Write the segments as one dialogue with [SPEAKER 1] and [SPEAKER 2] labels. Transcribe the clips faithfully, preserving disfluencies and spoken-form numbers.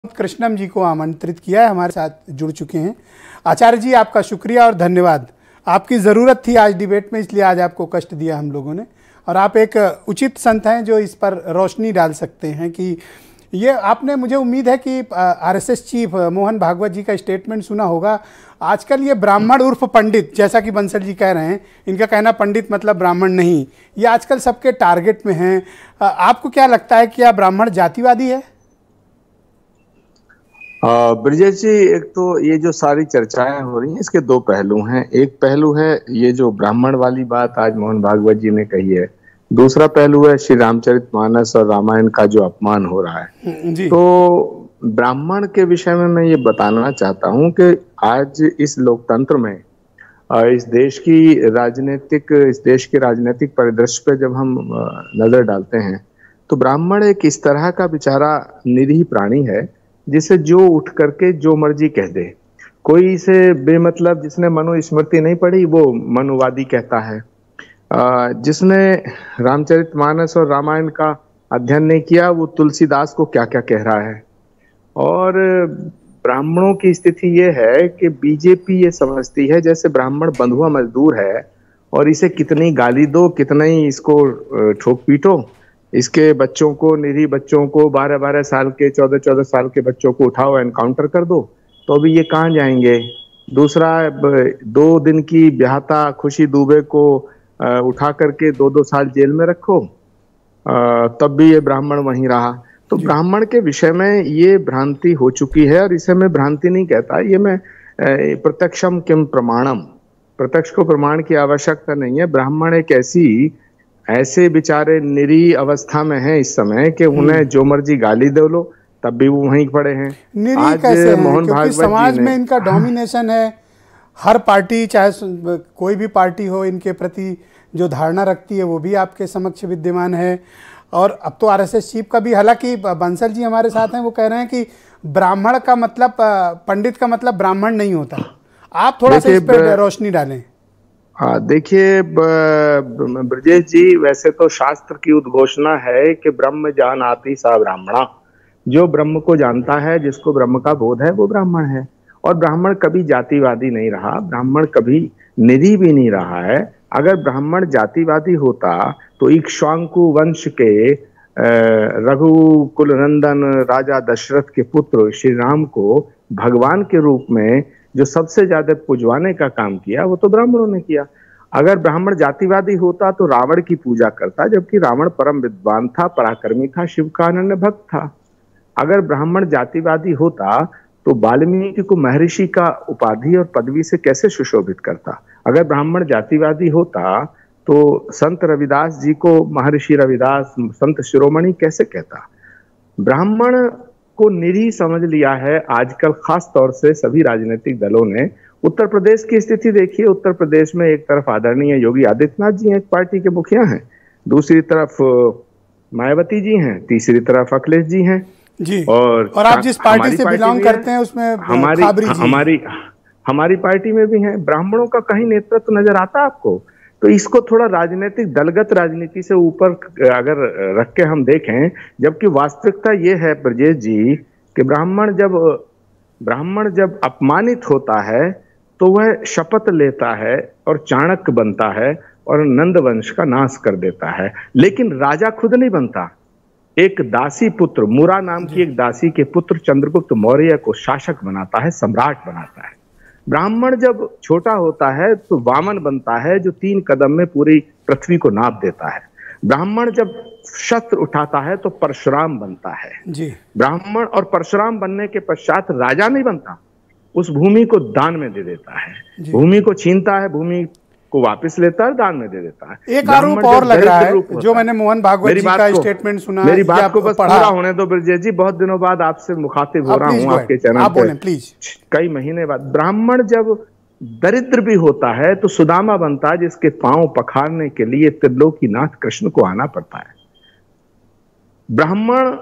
[SPEAKER 1] कृष्णम जी को आमंत्रित किया है, हमारे साथ जुड़ चुके हैं। आचार्य जी, आपका शुक्रिया और धन्यवाद। आपकी ज़रूरत थी आज डिबेट में, इसलिए आज आपको कष्ट दिया हम लोगों ने। और आप एक उचित संत हैं जो इस पर रोशनी डाल सकते हैं कि ये आपने, मुझे उम्मीद है कि आरएसएस चीफ मोहन भागवत जी का स्टेटमेंट सुना होगा। आजकल ये ब्राह्मण उर्फ पंडित, जैसा कि बंसल जी कह रहे हैं, इनका कहना पंडित मतलब ब्राह्मण नहीं, ये आजकल सबके टारगेट में हैं। आपको क्या लगता है, क्या ब्राह्मण जातिवादी है?
[SPEAKER 2] ब्रजेश जी, एक तो ये जो सारी चर्चाएं हो रही हैं इसके दो पहलू हैं। एक पहलू है ये जो ब्राह्मण वाली बात आज मोहन भागवत जी ने कही है, दूसरा पहलू है श्री रामचरितमानस और रामायण का जो अपमान हो रहा है जी। तो ब्राह्मण के विषय में मैं ये बताना चाहता हूं कि आज इस लोकतंत्र में, इस देश की राजनीतिक इस देश के राजनीतिक परिदृश्य पे जब हम नजर डालते हैं तो ब्राह्मण एक इस तरह का बेचारा निरीह प्राणी है जिसे जो उठ करके जो मर्जी कह दे। कोई इसे बेमतलब, जिसने मनुस्मृति नहीं पढ़ी वो मनुवादी कहता है, जिसने रामचरितमानस और रामायण का अध्ययन नहीं किया वो तुलसीदास को क्या क्या कह रहा है। और ब्राह्मणों की स्थिति ये है कि बीजेपी ये समझती है जैसे ब्राह्मण बंधुआ मजदूर है और इसे कितनी गाली दो, कितना ही इसको ठोक पीटो, इसके बच्चों को, निरीह बच्चों को, बारह बारह साल के, चौदह चौदह साल के बच्चों को उठाओ, एनकाउंटर कर दो, तो अभी ये कहाँ जाएंगे। दूसरा, दो दिन की ब्याहता खुशी दुबे को उठा करके दो दो साल जेल में रखो, तब भी ये ब्राह्मण वहीं रहा। तो ब्राह्मण के विषय में ये भ्रांति हो चुकी है, और इसे मैं भ्रांति नहीं कहता, ये मैं प्रत्यक्षम किम प्रमाणम, प्रत्यक्ष को प्रमाण की आवश्यकता नहीं है। ब्राह्मण एक ऐसी ऐसे बेचारे निरीह अवस्था में हैं इस समय कि उन्हें जो मर्जी गाली दे लो तब भी वो वहीं पड़े हैं।
[SPEAKER 1] निरीह कैसे हैं? मोहन भागवत समाज में इनका डोमिनेशन है। हर पार्टी, चाहे कोई भी पार्टी हो, इनके प्रति जो धारणा रखती है वो भी आपके समक्ष विद्यमान है। और अब तो आरएसएस चीफ का भी, हालांकि बंसल जी हमारे साथ हैं, वो कह रहे हैं कि ब्राह्मण का मतलब, पंडित का मतलब ब्राह्मण नहीं होता। आप थोड़ा सा इस पर रोशनी डालें।
[SPEAKER 2] हाँ, देखिए ब्रजेश जी, वैसे तो शास्त्र की उद्घोषणा है कि ब्रह्म जानाति सा ब्राह्मणा, जो ब्रह्म को जानता है, जिसको ब्रह्म का बोध है, वो ब्राह्मण है। और ब्राह्मण कभी जातिवादी नहीं रहा, ब्राह्मण कभी निरीह भी नहीं रहा है। अगर ब्राह्मण जातिवादी होता तो इक्ष्वाकु वंश के रघुकुल नंदन राजा दशरथ के पुत्र श्री राम को भगवान के रूप में जो सबसे ज्यादा पुजवाने का काम किया वो तो ब्राह्मणों ने किया। अगर ब्राह्मण जातिवादी होता तो रावण की पूजा करता, जबकि रावण परम विद्वान था, पराक्रमी था, शिव का अनन्य भक्त था। अगर ब्राह्मण जातिवादी होता तो वाल्मीकि को महर्षि का उपाधि और पदवी से कैसे सुशोभित करता। अगर ब्राह्मण जातिवादी होता तो संत रविदास जी को महर्षि रविदास, संत शिरोमणि कैसे कहता। ब्राह्मण को निरीह समझ लिया है आजकल, खास तौर से सभी राजनीतिक दलों ने। उत्तर प्रदेश की स्थिति देखिए, उत्तर प्रदेश में एक तरफ आदरणीय योगी आदित्यनाथ जी हैं, एक पार्टी के मुखिया हैं, दूसरी तरफ मायावती जी हैं, तीसरी तरफ अखिलेश जी हैं
[SPEAKER 1] जी। और, और आप जिस पार्टी से बिलोंग करते हैं उसमें
[SPEAKER 2] हमारी हमारी हमारी पार्टी में भी हैं। ब्राह्मणों का कहीं नेतृत्व नजर आता आपको? तो इसको थोड़ा राजनीतिक, दलगत राजनीति से ऊपर अगर रख के हम देखें, जबकि वास्तविकता ये है ब्रजेश जी कि ब्राह्मण जब ब्राह्मण जब अपमानित होता है तो वह शपथ लेता है और चाणक्य बनता है और नंद वंश का नाश कर देता है, लेकिन राजा खुद नहीं बनता। एक दासी पुत्र, मुरा नाम की एक दासी के पुत्र चंद्रगुप्त मौर्य को शासक बनाता है, सम्राट बनाता है। ब्राह्मण जब छोटा होता है तो वामन बनता है, जो तीन कदम में पूरी पृथ्वी को नाप देता है। ब्राह्मण जब शस्त्र उठाता है तो परशुराम बनता है जी। ब्राह्मण और परशुराम बनने के पश्चात राजा नहीं बनता, उस भूमि को दान में दे देता है, भूमि को छीनता है, भूमि को वापस लेता है, दान में दे देता है।
[SPEAKER 1] एक आरोप और लग रहा है जो मैंने मोहन भागवत जी का स्टेटमेंट सुना,
[SPEAKER 2] मेरी बात को बस पूरा होने दो ब्रजेश जी, बहुत दिनों बाद आपसे मुखातिब हो रहा हूँ आपके चैनल पे, प्लीज। कई महीने बाद ब्राह्मण जब दरिद्र भी होता है तो सुदामा बनता है, जिसके पांव पखारने के लिए त्रिलोकीनाथ कृष्ण को आना पड़ता है। ब्राह्मण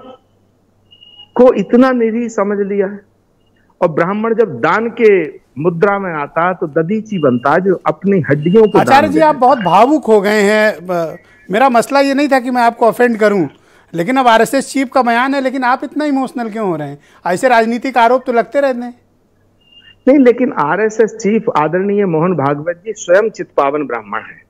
[SPEAKER 2] को इतना निरीह समझ लिया है। और ब्राह्मण जब दान के मुद्रा में आता तो दधीची बनता है, जो अपनी हड्डियों को।
[SPEAKER 1] आचार्य जी, आप बहुत भावुक हो गए हैं। मेरा मसला ये नहीं था कि मैं आपको ऑफेंड करूं, लेकिन अब आरएसएस चीफ का बयान है, लेकिन आप इतना इमोशनल क्यों हो रहे हैं? ऐसे राजनीतिक आरोप तो लगते रहते हैं।
[SPEAKER 2] नहीं, लेकिन आरएसएस चीफ आदरणीय मोहन भागवत जी स्वयं चित्पावन ब्राह्मण हैं।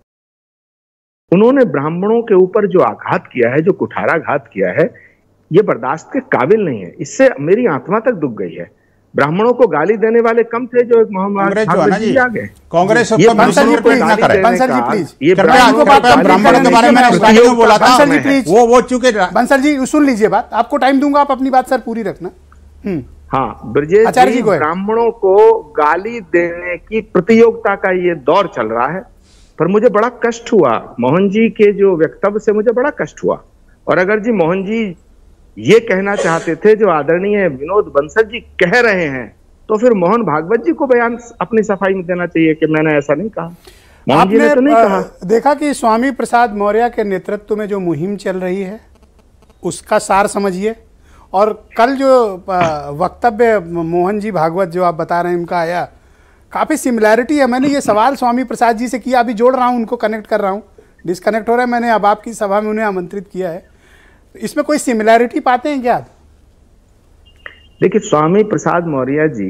[SPEAKER 2] उन्होंने ब्राह्मणों के ऊपर जो आघात किया है, जो कुठाराघात किया है, ये बर्दाश्त के काबिल नहीं है। इससे मेरी आत्मा तक दुख गई है। ब्राह्मणों को गाली देने वाले कम थे जो एक मोहन भागवत जी आ गए।
[SPEAKER 3] कांग्रेस
[SPEAKER 1] बंसल जी प्लीज, बंसल जी प्लीज, ये
[SPEAKER 3] ब्राह्मणों के बारे में मैंने बोला था।
[SPEAKER 1] बंसल जी प्लीज,
[SPEAKER 3] वो वो चूंकि
[SPEAKER 1] बंसल जी सुन लीजिए बात, आपको टाइम दूंगा, आप अपनी बात सर पूरी रखना।
[SPEAKER 2] हाँ, ब्रजेश जी, ब्राह्मणों को गाली देने की प्रतियोगिता का ये दौर चल रहा है, पर मुझे बड़ा कष्ट हुआ मोहन जी के जो वक्तव्य से, मुझे बड़ा कष्ट हुआ। और अगर जी मोहन जी ये कहना चाहते थे जो आदरणीय विनोद बंसल जी कह रहे हैं, तो फिर मोहन भागवत जी को बयान अपनी सफाई में देना चाहिए कि मैंने ऐसा नहीं कहा। मोहन जी ने तो नहीं कहा।
[SPEAKER 1] देखा कि स्वामी प्रसाद मौर्य के नेतृत्व में जो मुहिम चल रही है उसका सार समझिए, और कल जो वक्तव्य मोहन जी भागवत जो आप बता रहे हैं उनका आया, काफ़ी सिमिलैरिटी है। मैंने ये सवाल स्वामी प्रसाद जी से किया, अभी जोड़ रहा हूँ, उनको कनेक्ट कर रहा हूँ, डिस्कनेक्ट हो रहा है। मैंने अब आपकी सभा में उन्हें आमंत्रित किया है, इसमें कोई सिमिलैरिटी पाते हैं क्या आप?
[SPEAKER 2] देखिए, स्वामी प्रसाद मौर्य जी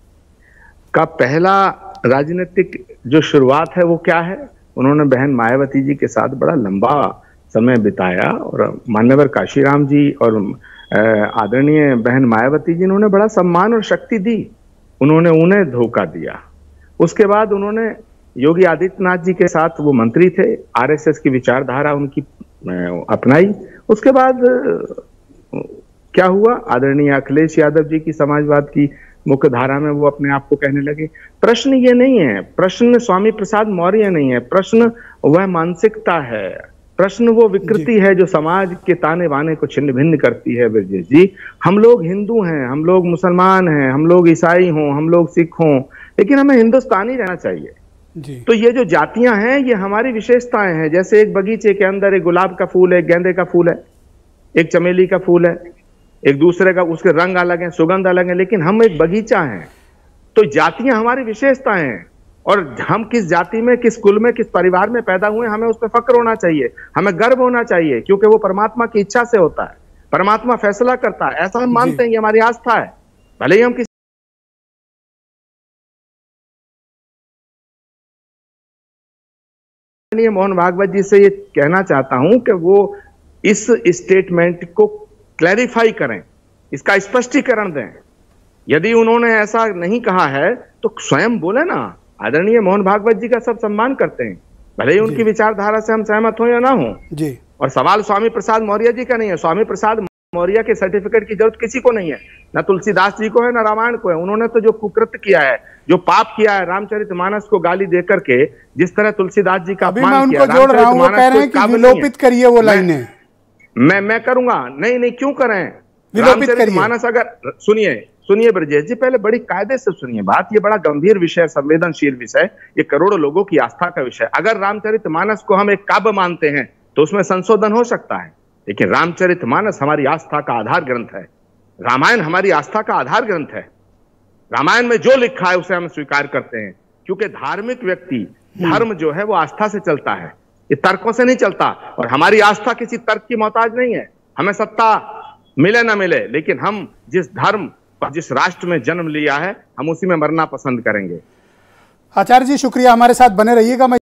[SPEAKER 2] का पहला राजनीतिक जो शुरुआत है वो क्या है, उन्होंने बहन मायावती जी के साथ बड़ा लंबा समय बिताया, और मान्यवर काशीराम जी और आदरणीय बहन मायावती जी ने उन्हें बड़ा सम्मान और शक्ति दी। उन्होंने उन्हें धोखा दिया। उसके बाद उन्होंने योगी आदित्यनाथ जी के साथ, वो मंत्री थे, आरएसएस की विचारधारा उनकी अपनाई। उसके बाद क्या हुआ, आदरणीय अखिलेश यादव जी की समाजवाद की मुख्य धारा में वो अपने आप को कहने लगे। प्रश्न ये नहीं है, प्रश्न स्वामी प्रसाद मौर्य नहीं है, प्रश्न वह मानसिकता है, प्रश्न वो विकृति है जो समाज के ताने बाने को छिन्न भिन्न करती है। ब्रजेश जी, हम लोग हिंदू हैं, हम लोग मुसलमान हैं, हम लोग ईसाई हों, हम लोग सिख हों, लेकिन हमें हिंदुस्तानी रहना चाहिए जी। तो ये जो जातियां हैं ये हमारी विशेषताएं हैं। जैसे एक बगीचे के अंदर एक गुलाब का फूल है, एक गेंदे का फूल है, एक चमेली का फूल है, एक दूसरे का उसके रंग अलग है, सुगंध अलग है, लेकिन हम एक बगीचा हैं। तो जातियां हमारी विशेषताएं हैं, और हम किस जाति में, किस कुल में, किस परिवार में पैदा हुए, हमें उस पर फक्र होना चाहिए, हमें गर्व होना चाहिए, क्योंकि वो परमात्मा की इच्छा से होता है, परमात्मा फैसला करता है, ऐसा हम मानते हैं, ये हमारी आस्था है। भले ही हम किसी मोहन भागवत जी से ये कहना चाहता हूं कि वो इस स्टेटमेंट को क्लैरिफाई करें, इसका स्पष्टीकरण दें। यदि उन्होंने ऐसा नहीं कहा है तो स्वयं बोले ना। आदरणीय मोहन भागवत जी का सब सम्मान करते हैं, भले ही उनकी विचारधारा से हम सहमत हो या ना हो जी। और सवाल स्वामी प्रसाद मौर्य जी का नहीं है। स्वामी प्रसाद मौर्य के सर्टिफिकेट की जरूरत किसी को नहीं है, ना तुलसीदास जी को है, ना रामायण को है। उन्होंने तो जो कुकृत्य किया है, जो पाप किया है, रामचरितमानस को गाली देकर के जिस तरह तुलसीदास जी का अपमान किया,
[SPEAKER 1] उनको जोड़ रहा हूं, वो कह रहे हैं कि विलोपित करिए वो लाइनें।
[SPEAKER 2] मैं मैं करूंगा, नहीं नहीं क्यों करें, रामचरितमानस अगर सुनिए सुनिए ब्रजेश जी, पहले बड़ी कायदे से सुनिए बात। ये बड़ा गंभीर विषय, संवेदनशील विषय, ये करोड़ों लोगों की आस्था का विषय। अगर रामचरितमानस को हम एक काव्य मानते हैं तो उसमें संशोधन हो सकता है, लेकिन रामचरितमानस हमारी आस्था का आधार ग्रंथ है। रामायण हमारी आस्था का आधार ग्रंथ है। रामायण में जो लिखा है उसे हम स्वीकार करते हैं, क्योंकि धार्मिक व्यक्ति, धर्म जो है वो आस्था से चलता है, ये तर्कों से नहीं चलता। और हमारी आस्था किसी तर्क की मोहताज नहीं है। हमें सत्ता मिले ना मिले, लेकिन हम जिस धर्म और जिस राष्ट्र में जन्म लिया है, हम उसी में मरना पसंद करेंगे।
[SPEAKER 1] आचार्य जी शुक्रिया, हमारे साथ बने रहिएगा। मैं